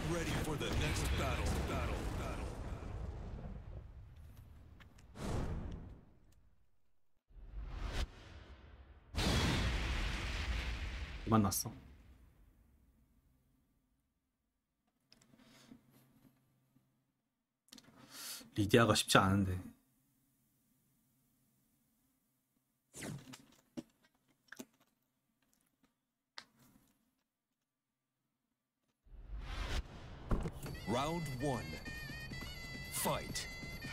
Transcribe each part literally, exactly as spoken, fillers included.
ready for the next battle. Battle. Battle. 만났어. 리디아가 쉽지 않은데. Round one. Fight.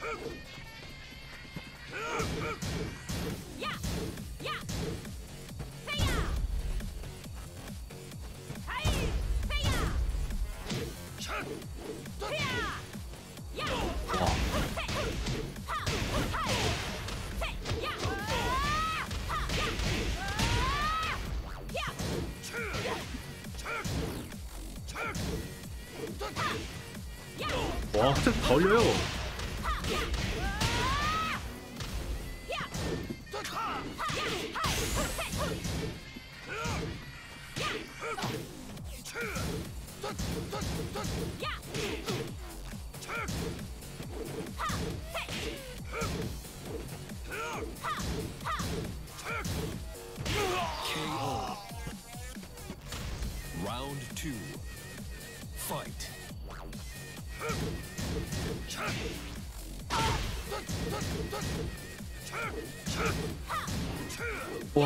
Yeah! Yeah! Say-ya! Hey! Say-ya! Hey-ya! Yeah! 와. Ha! Hey! Say-ya! Ha! Yeah! 와, 진짜 다 올려요. K O. Round two. Fight. 와.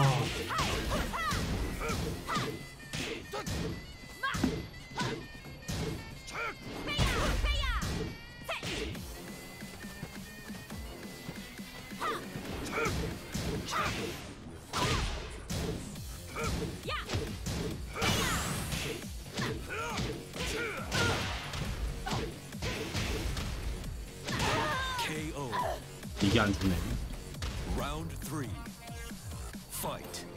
K O. 이게 안 주네. Round three. Fight.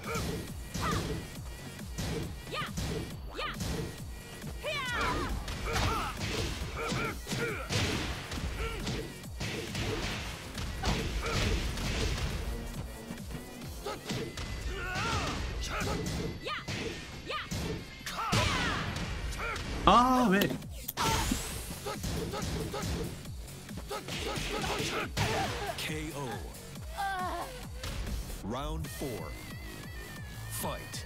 아, 왜? K O. Round four. Fight.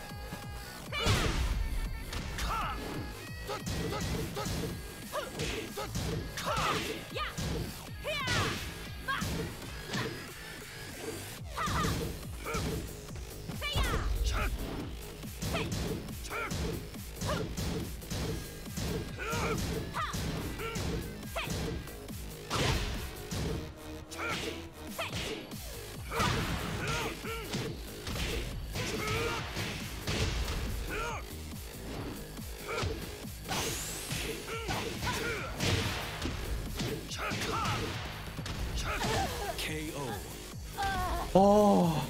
K O. 어.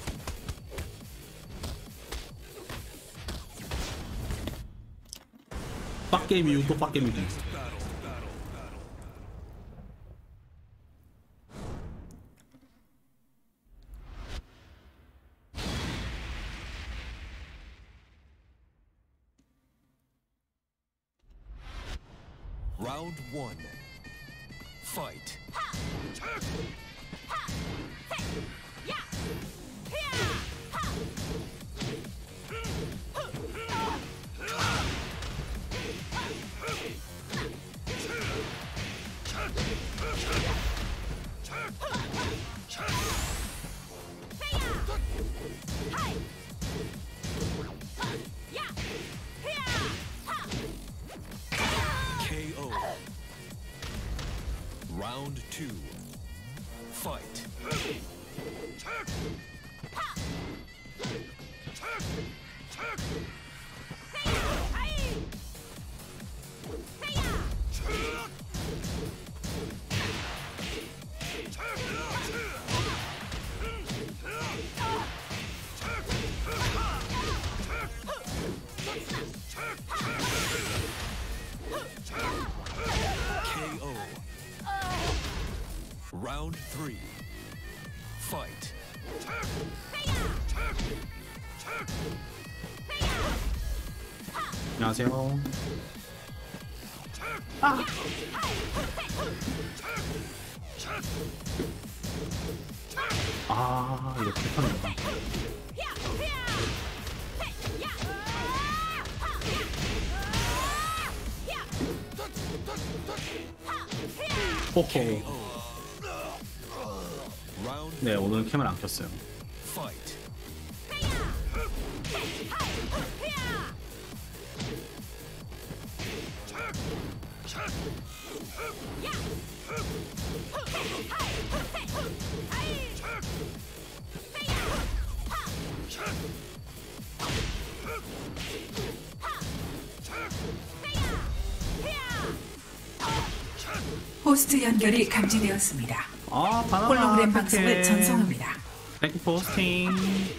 빡게임 이후 또 빡게임이지. Battle. Battle. Battle. Round one. Fight. K O. Round two. Fight. K O. Round three. Fight. 안녕하세요. 아. 아, 이거 패턴이다. 호호. Round 네, 오늘 캠을 안 켰어요. fight. 호스트 연결이 감지되었습니다. 아, 바나나. 홀로그램 방송을 어떡해. 전송합니다. 땡큐 포스팅.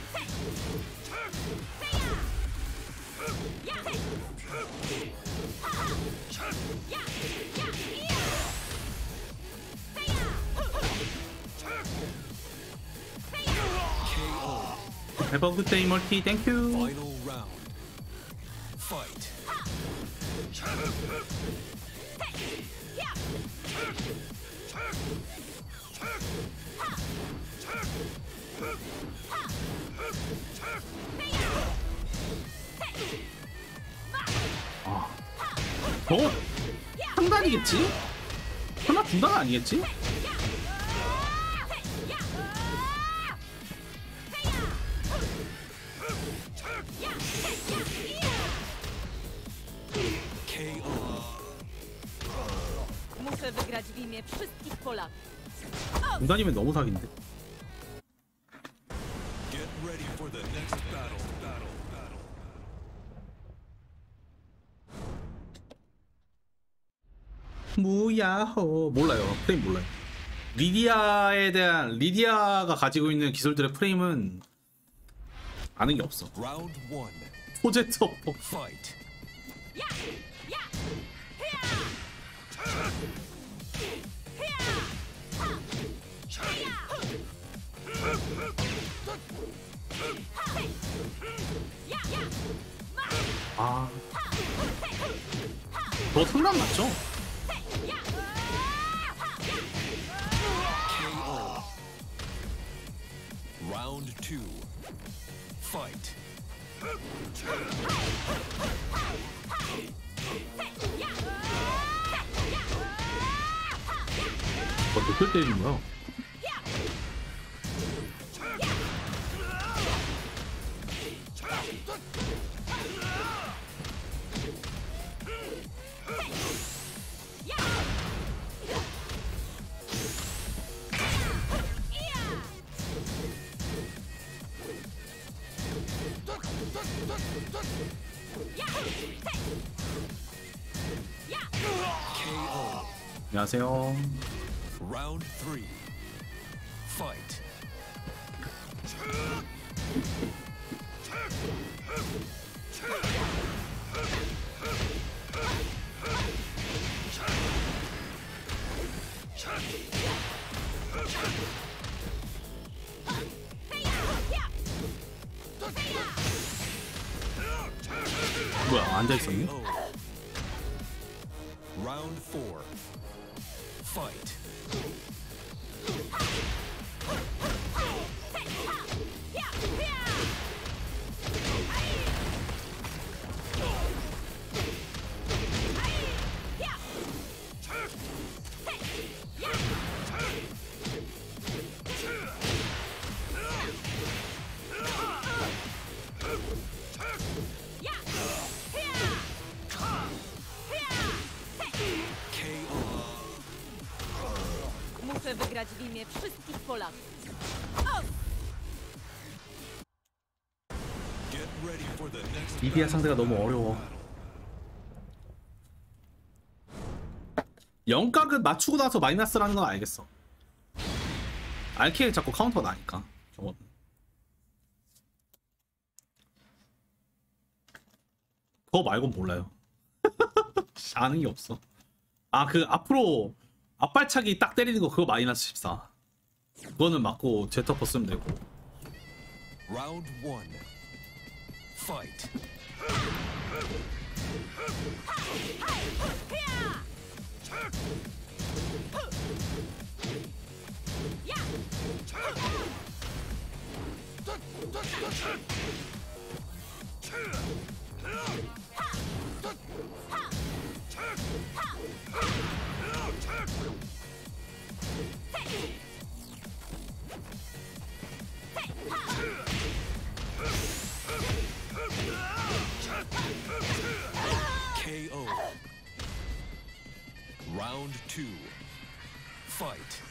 Have a good day, 멀티. 땡큐. Final round. Fight. 저거 상단이겠지? 설마 중단 아니겠지? K O. Muszę wygrać w imię wszystkich Polaków. 중단이면 너무 사기인데. Get ready for the next battle. Battle. Battle. 무야호. 몰라요. 프레임 몰라요. 리디아에 대한 리디아가 가지고 있는 기술들의 프레임은 아는 게 없어. Round one. 포제트 어퍼. Fight. 아, 너 상단 맞죠? K O. Round two. Fight. 너 몇개 때리는 거야? K O. 안녕하세요. Round three. Fight. 뭐야, 앉아 있었니? K O. Round four. Fight. K O. Muszę wygrać w imię wszystkich Polaków. Get ready for the next 리디아 battle. 상대가 너무 어려워. 영각은 맞추고 나서 마이너스라는 건 알겠어. 알케에 자꾸 카운터 나니까 저거는. 그거 말곤 몰라요. 아는 게 없어. 아, 그 앞으로 앞발차기 딱 때리는 거 그거 마이너스 십사. 그거는 맞고 제터퍼 쓰면 되고. Round one. Fight. Round two. Fight.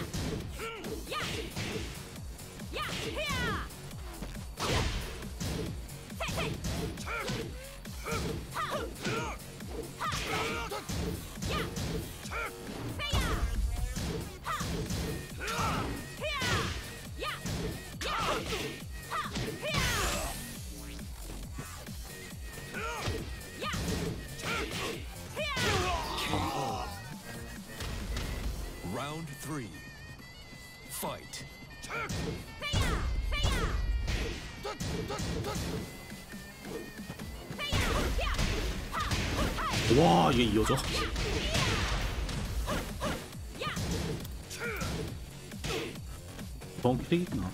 Round three. Fight. 와 이게 이어져? 너무 피리구나.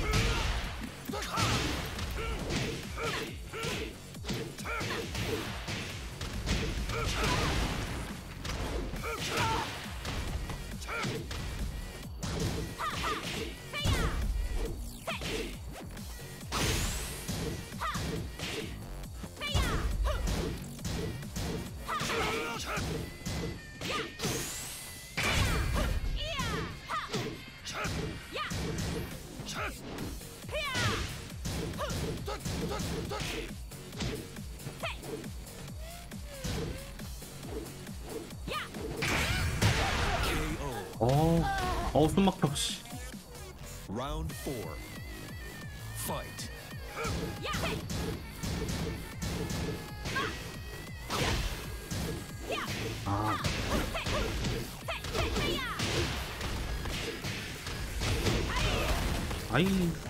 어, 어, 숨 막혀, 씨. Round four. Fight. 아, 아이.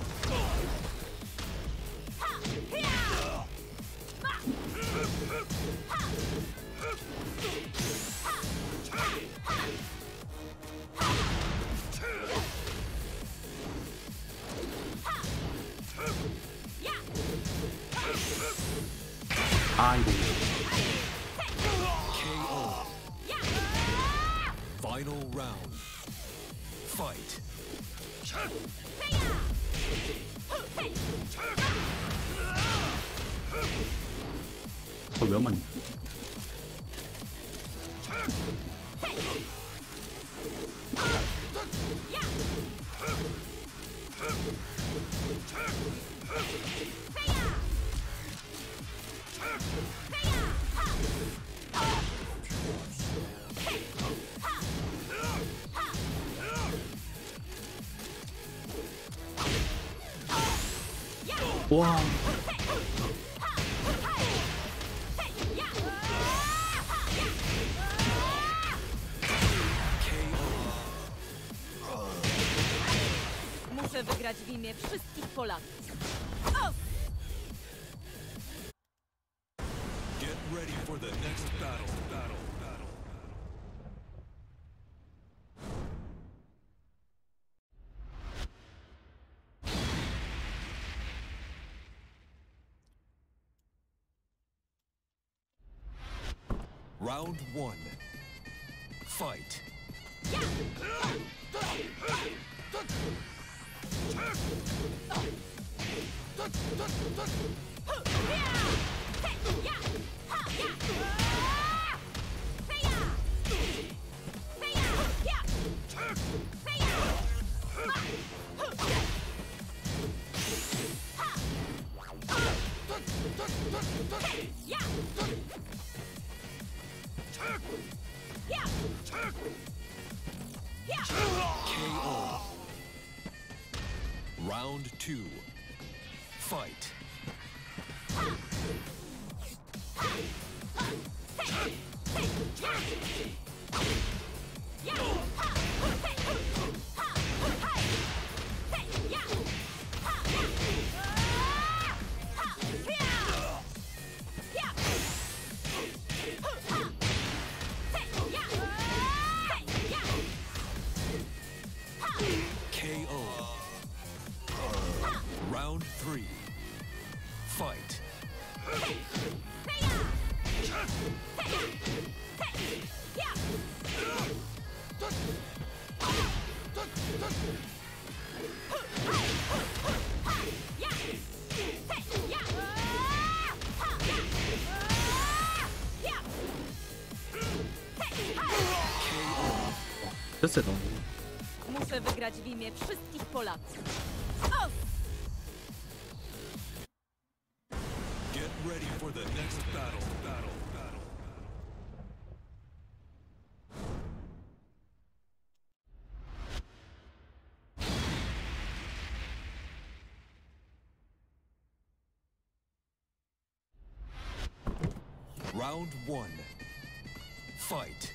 아이고. K O. Final round. Fight. 그걸 왜 맞냐? 와. Muszę wygrać w imię wszystkich Polaków. Get ready for the next battle. Battle. Battle. Round one. Fight. K O. Round two. Fight. K O. Round three. Fight. 됐어요 너무. Muszę wygrać w imię wszystkich Polaków. Get ready for the next battle. Battle. Battle. Round one. Fight.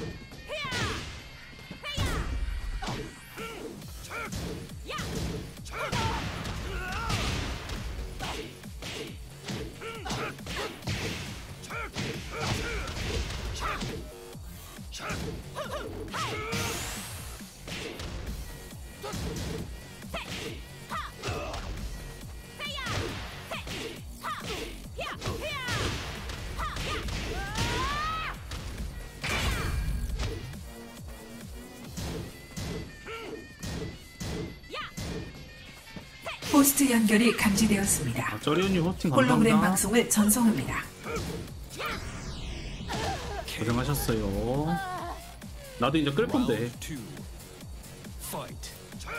호스트 연결이 감지되었습니다. 아, 쩌리언니 호스팅 홀로그램 감사합니다. 방송을 전송합니다. 고생하셨어요. 나도 이제 끌 건데. Round two. Fight.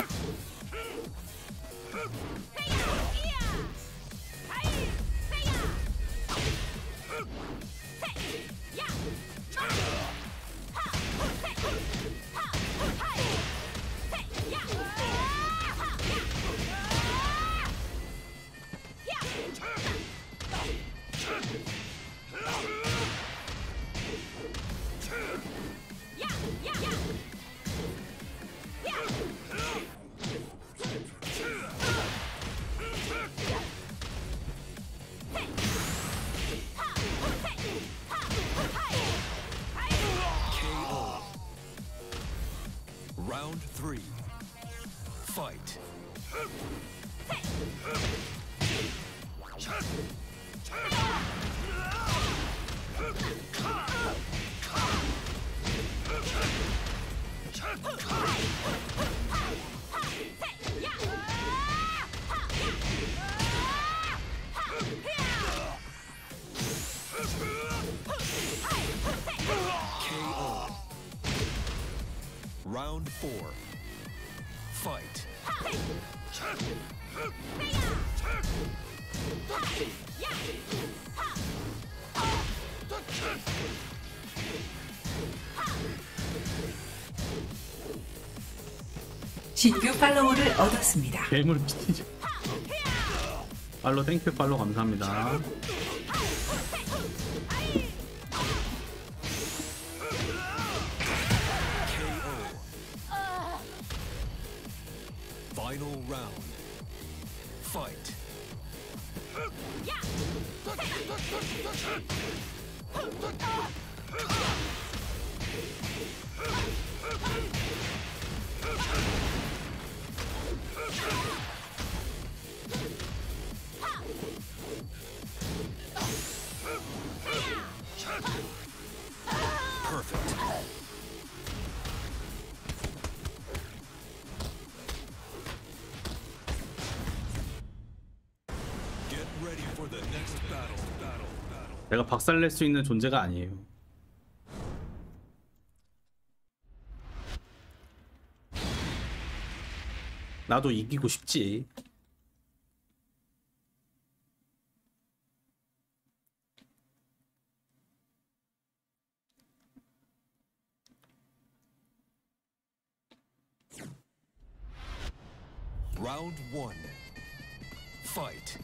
Round three. Fight. K O. Round four. Fight. 신규 팔로우를 얻었습니다. 괴물 피티죠. 팔로 땡큐 팔로 감사합니다. Final round. Fight. Perfect. Get ready for the next battle. Battle. Battle. 내가 박살낼 수 있는 존재가 아니에요. 나도 이기고 싶지. Round one. Fight.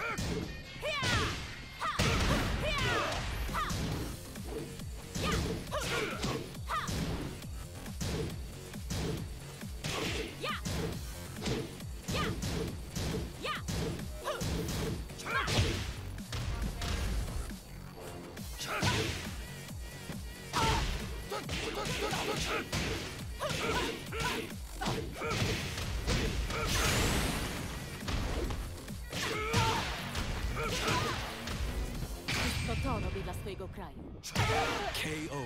To to robię dla swojego kraju. K O.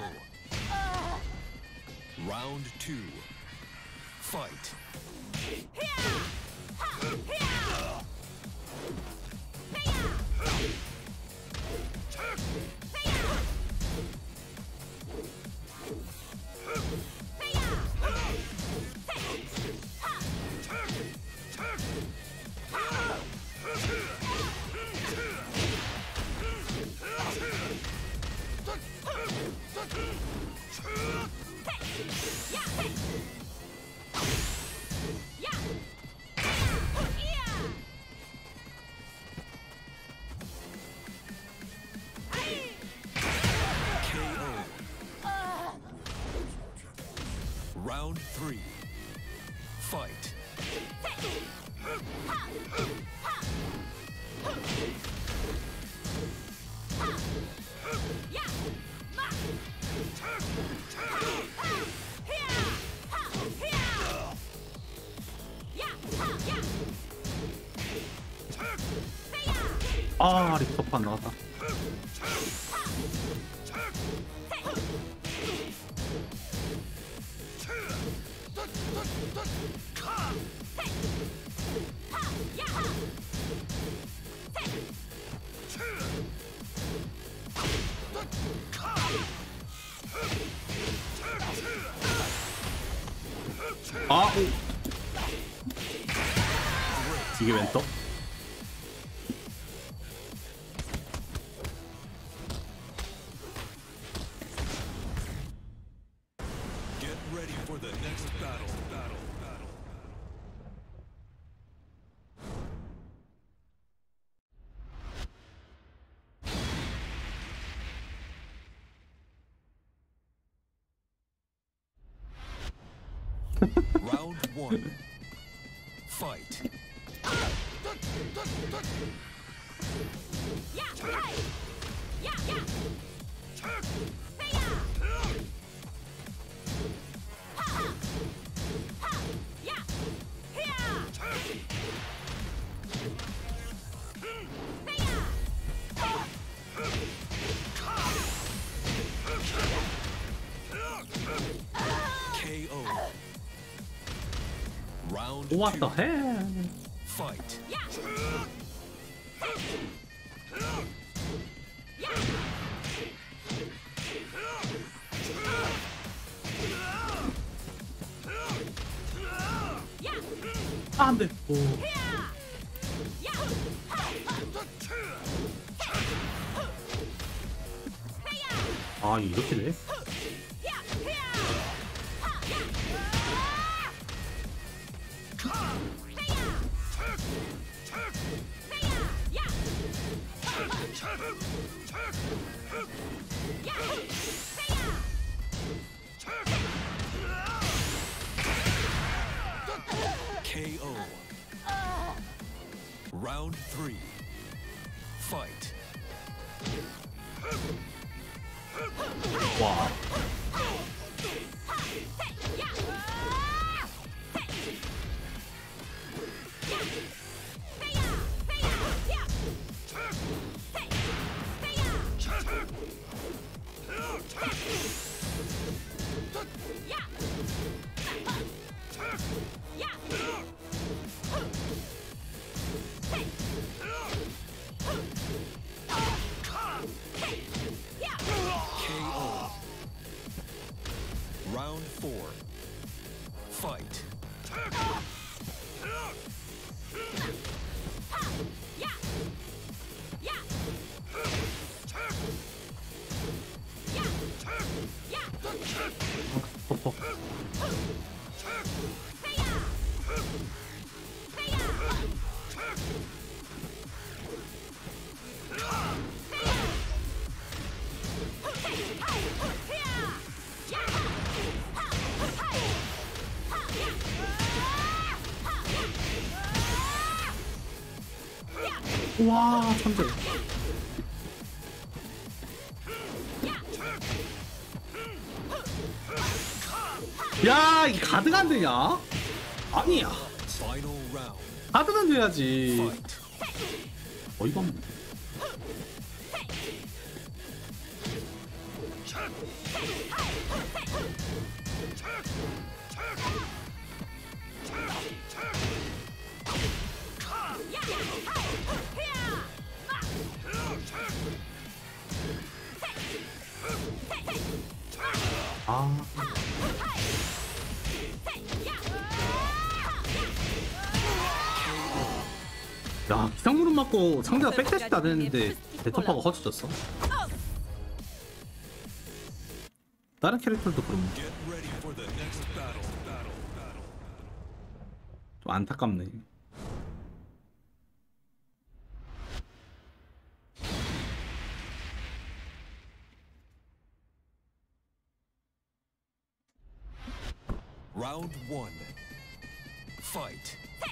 Round two. Fight. Round three. Fight. 아 리터판 나왔다. 아 오. 이게 웬 떡? Get ready for the next battle. Battle. Battle. Round one. Fight. K O. Round What two. the hell? Fight. 아, 안 돼. 오. 아, 이렇게 돼? K O. Round three. Fight. 와. K O. Round four. Fight. 퍽퍽. 와, 천재. 야, 이 가드가 안 되냐? 아니야. Final round. 가드는 돼야지. Fight. 어이가 없네. 아. 야, 기상무릎 맞고 상대가 백대시도 안 했는데 데터파가 허쳐졌어. 다른 캐릭터도 그럼 Get ready for the next battle. Battle. Battle. 좀 안타깝네. Round one. Fight.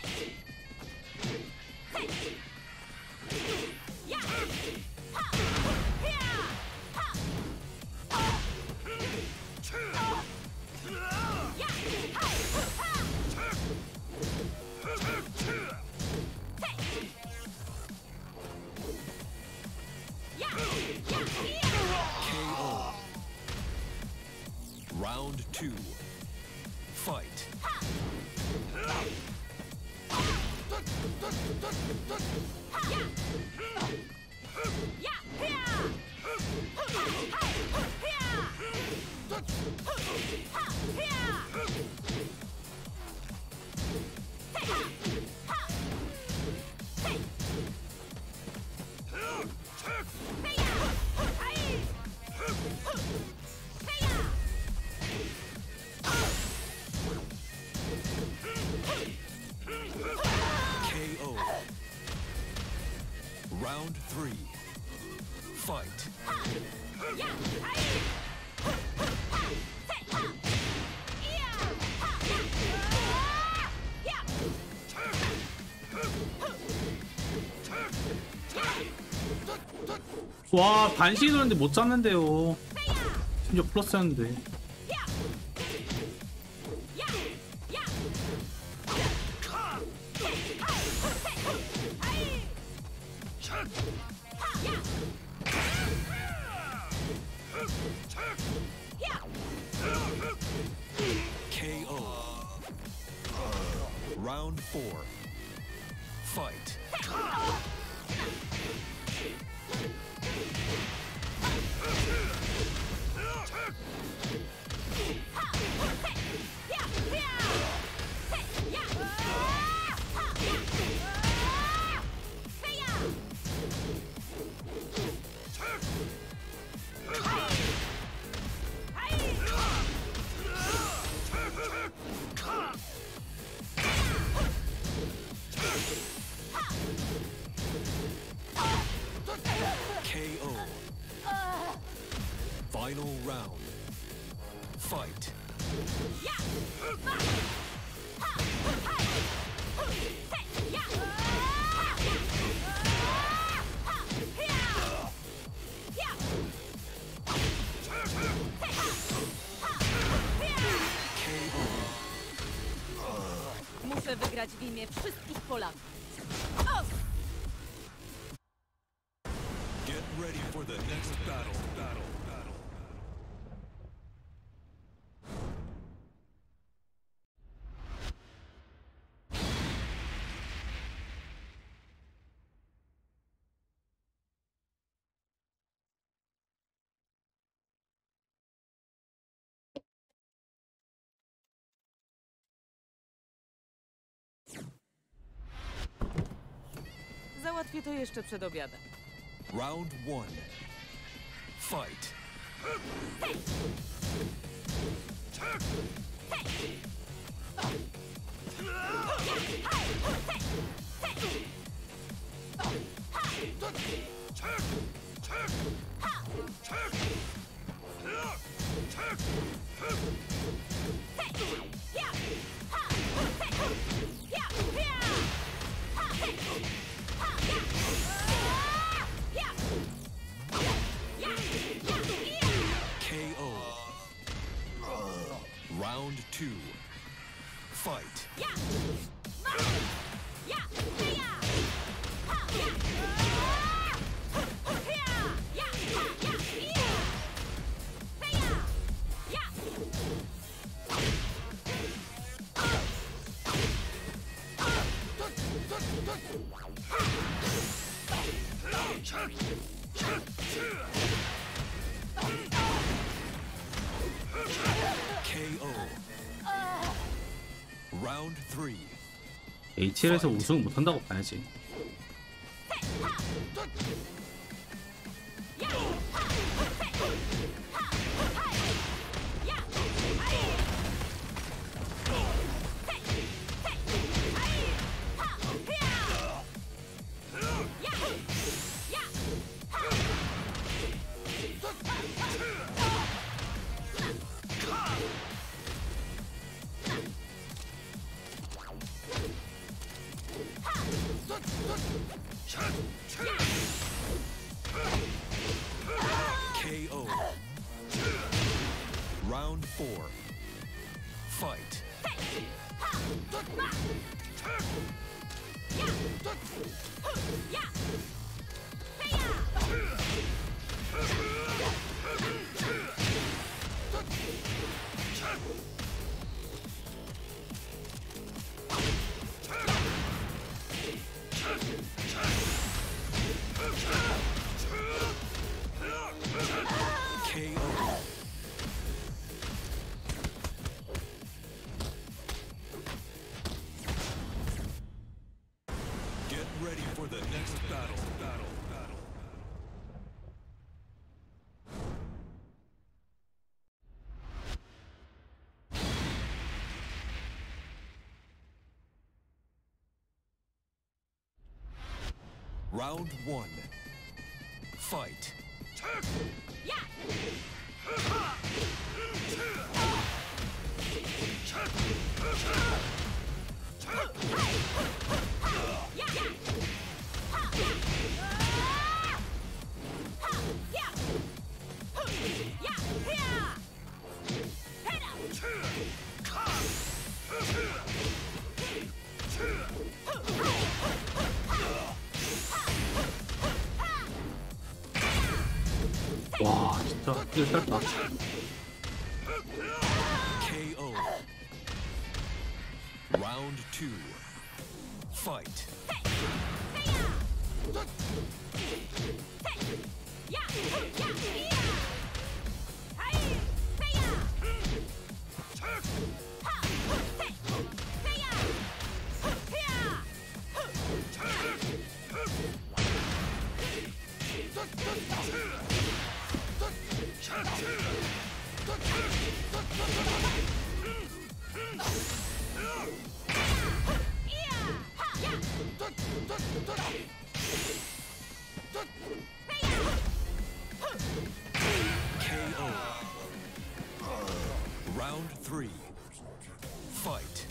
K O. Round two. Fight. K O. Round three. Fight. 와 반시 돌는데 못 잡는데요. 심지어 플러스였는데. K O. Round four. Fight. K O. Final round. Fight. Muszę wygrać w imię wszystkich Polaków. Get ready for the next battle. Battle. Battle. Załatwię to jeszcze przed obiadem. Round one. Fight. K O. Round two. Fight. K O. Round three. 에이치엘에서 우승 못한다고 봐야지. Round four. Fight. K O. Get ready for the next battle. Battle. Battle. Round one. Fight. 와 진짜 이거 짧다. K O. Round two. Fight. K O. Round three. Fight.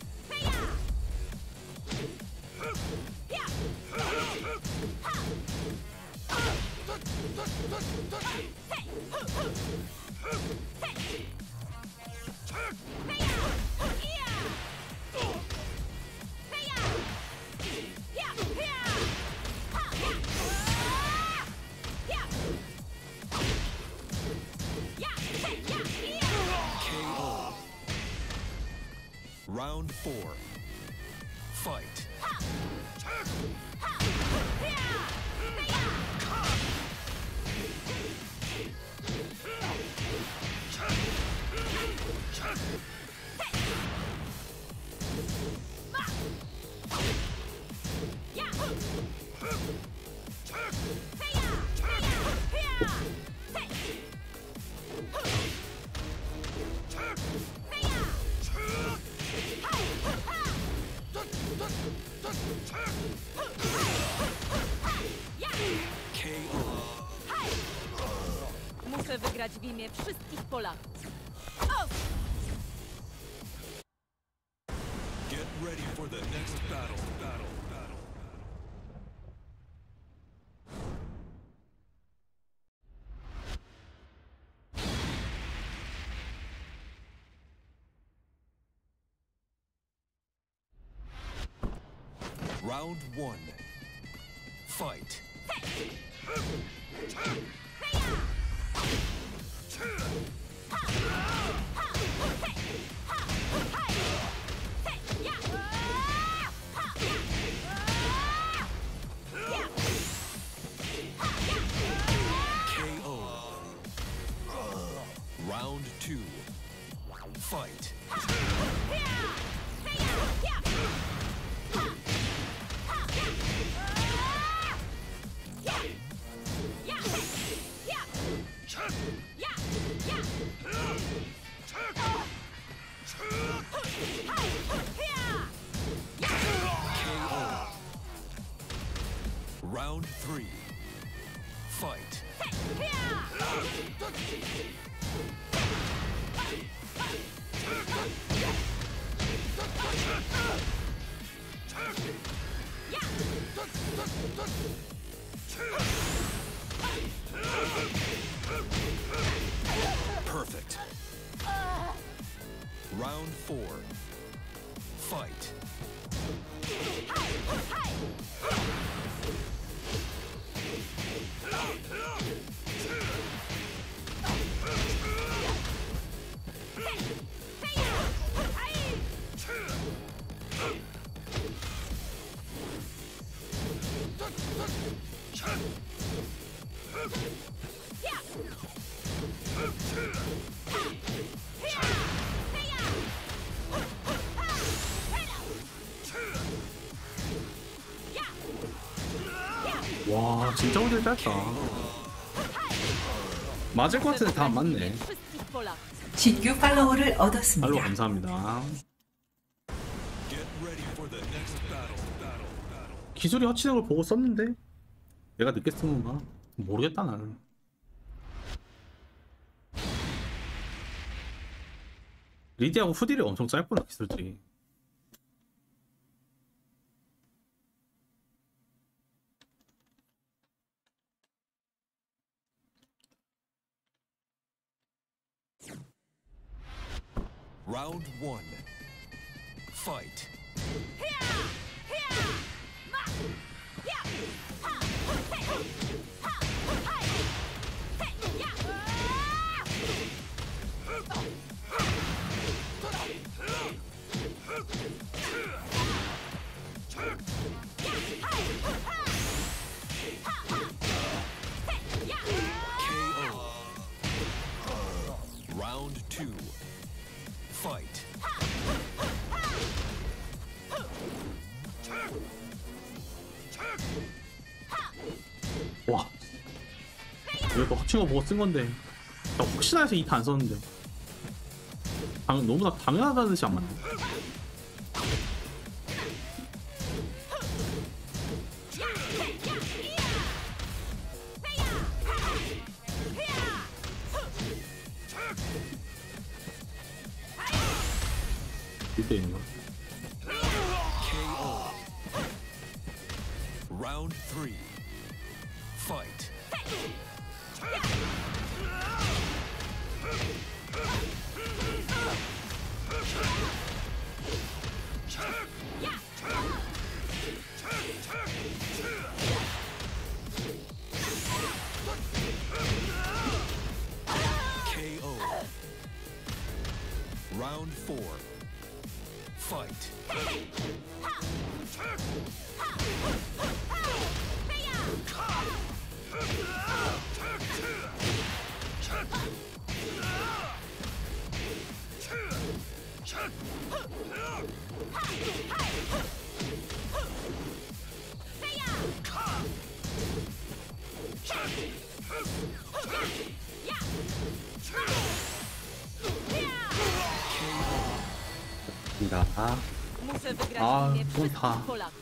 K O. Round four. Fight. K O. Muszę wygrać w imię wszystkich Polaków. O! Get ready for the next battle. Battle. Battle. Round one. Fight. K O. Round two. Fight. Round three. Fight. Round four. Fight. 와 진짜 오늘 짧다. 맞을 것 같은데 다 안 맞네. Wszystkich Polaków. 신규 팔로우를 팔로 얻었습니다. 감사합니다. Get ready for the next battle. Battle. Battle. 기술이 허치는 걸 보고 썼는데 내가 늦게 쓴 건가? 모르겠다 나는. 리디하고 후딜이 엄청 짧구나 기술들이. Round one. Fight. K O. Round two. Fight. 와 이거 허치는 거 보고 쓴 건데 나 혹시나 해서 이 타 안 썼는데 당, 너무나 당연하다는 듯이 안 맞네. 이때 있는 거. K O. Round three. Fight. K O. Round four. Fight. 아, Muszę wygrać A, w imię no wszystkich ta. Polaków.